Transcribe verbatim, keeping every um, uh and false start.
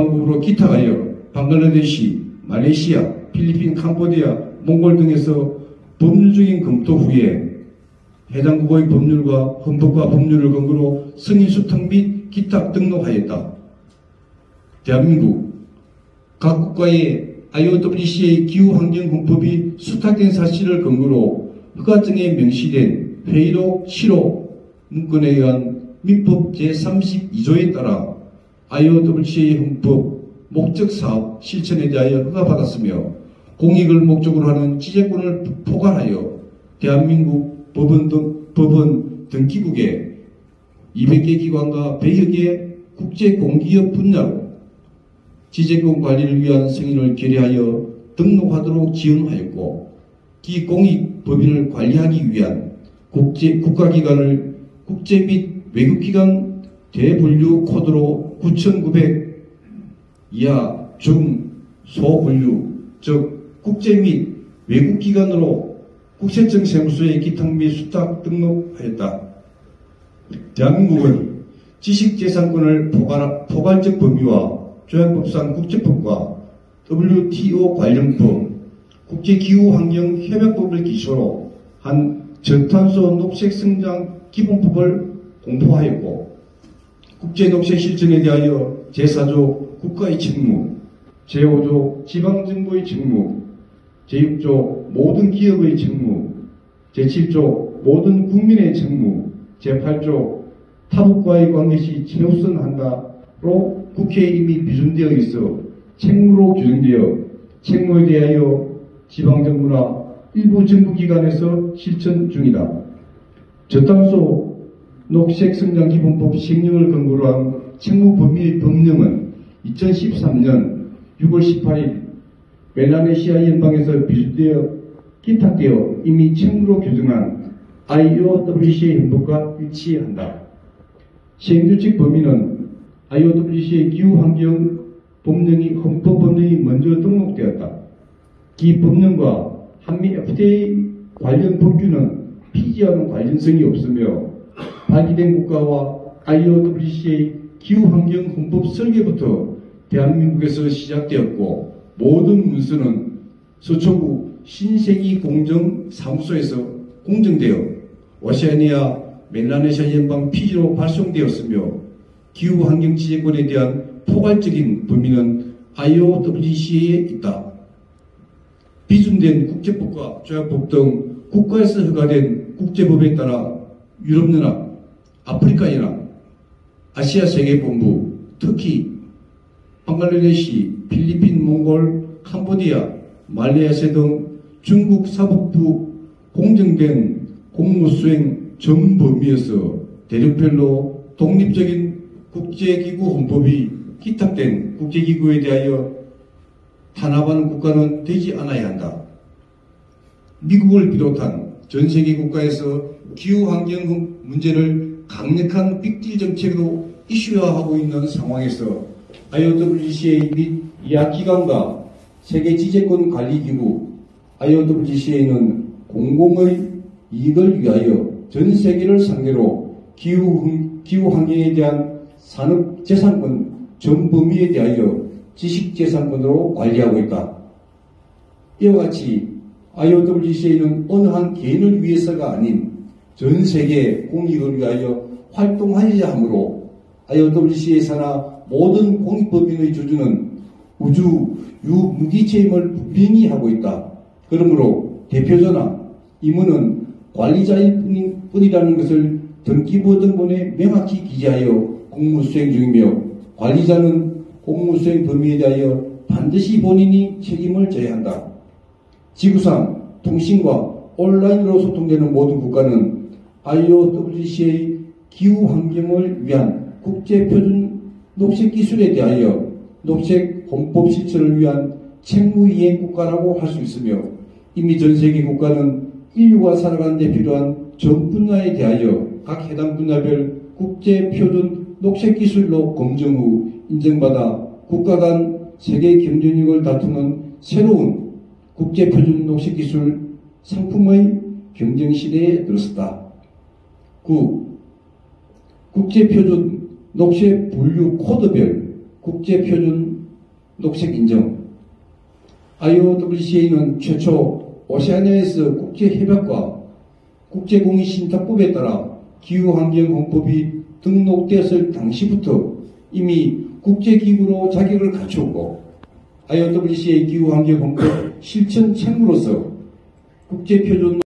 방법으로 기탁하여 방글라데시, 말레이시아, 필리핀, 캄보디아, 몽골 등에서 법률적인 검토 후에 해당 국가의 법률과 헌법과 법률을 근거로 승인 수탁 및 기탁 등록하였다. 대한민국 각 국가의 아이오더블유씨에이 기후환경헌법이 수탁된 사실을 근거로 허가증에 명시된 회의록 실호 문건에 의한 민법 제삼십이 조에 따라 아이오더블유씨에이 헌법 목적사업 실천에 대하여 허가받았으며 공익을 목적으로 하는 지재권을 포괄하여 대한민국 법원 등, 법원 등기국에 이백 개 기관과 백여 개 국제공기업 분야로 지재권 관리를 위한 승인을 결의하여 등록하도록 지원하였고, 기공익 법인을 관리하기 위한 국제, 국가기관을 국제 및 외국기관 대분류 코드로 구천구백 이하 중 소분류, 즉 국제 및 외국기관으로 국세청 세무서에 기탁 및 수탁 등록하였다. 대한민국은 지식재산권을 포괄, 포괄적 범위와 조약법상 국제법과 더블유티오 관련법, 국제기후환경협약법을 기초로 한 저탄소 녹색성장 기본법을 공포하였고, 국제녹색 실천에 대하여 제사 조 국가의 책무, 제오 조 지방정부의 책무, 제육 조 모든 기업의 책무, 제칠 조 모든 국민의 책무, 제팔 조 타국과의 관계시 최우선한다로 국회에 이미 비준되어 있어 책무로 규정되어 책무에 대하여 지방정부나 일부 정부기관에서 실천 중이다. 저탄소 녹색성장기본법 시행령을 근거로 한 책무범위의 법령은 이천십삼 년 유월 십팔일 멜라네시아 연방에서 비준되어 기탁되어 이미 책무로 규정한 아이오더블유씨에이 헌법과 일치한다. 시행규칙 범위는 아이오더블유씨에이 기후환경 법령이 헌법 법령이 먼저 등록되었다. 이 법령과 한미 에프티에이 관련 법규는 피지와는 관련성이 없으며 발기된 국가와 아이오더블유씨에이 기후환경 헌법 설계부터 대한민국에서 시작되었고, 모든 문서는 서초구 신세기 공정사무소에서 공정되어 오세아니아 멜라네시아 연방 피지로 발송되었으며, 기후환경 지재권에 대한 포괄적인 범위는 아이오더블유씨에이에 있다. 비준된 국제법과 조약법 등 국가에서 허가된 국제법에 따라 유럽연합, 아프리카연합, 아시아 세계본부, 특히 방글라데시, 필리핀, 몽골, 캄보디아, 말레이시아 등 중국 사법부 공정된 공무수행 전 범위에서 대륙별로 독립적인 국제기구 헌법이 기탁된 국제기구에 대하여 탄압하는 국가는 되지 않아야 한다. 미국을 비롯한 전세계 국가에서 기후환경 문제를 강력한 빅딜 정책으로 이슈화하고 있는 상황에서 아이오더블유씨에이 및 이하 기관과 세계 지재권 관리기구 아이오더블유씨에이는 공공의 이익을 위하여 전 세계를 상대로 기후, 기후환경에 대한 산업재산권 전 범위에 대하여 지식재산권으로 관리하고 있다. 이와 같이 아이오더블유씨에이는 어느 한 개인을 위해서가 아닌 전 세계 공익을 위하여 활동하여야 하므로 아이오더블유씨에이 산하 모든 공익법인의 주주는 우주 유무기체임을 분명히 하고 있다. 그러므로 대표자나 임원은 관리자일 뿐이라는 것을 등기부 등본에 명확히 기재하여 공무수행 중이며, 관리자는 공무수행 범위에 대하여 반드시 본인이 책임을 져야 한다. 지구상 통신과 온라인으로 소통되는 모든 국가는 아이오더블유씨에이 기후환경을 위한 국제표준 녹색기술에 대하여 녹색 헌법 실천을 위한 책무이행 국가라고 할 수 있으며, 이미 전세계 국가는 인류가 살아가는 데 필요한 전 분야에 대하여 각 해당 분야별 국제표준 녹색기술로 검증 후 인정받아 국가 간 세계 경쟁력을 다투는 새로운 국제표준 녹색기술 상품의 경쟁시대에 들었다. 구. 국제표준 녹색 분류 코드별 국제표준 녹색 인정. 아이오더블유씨에이는 최초 오세아니아에서 국제협약과 국제공익신탁법에 따라 기후환경헌법이 등록되었을 당시부터 이미 국제기구로 자격을 갖추었고 아이오더블유씨에이 기후환경헌법 실천 책무로서 국제표준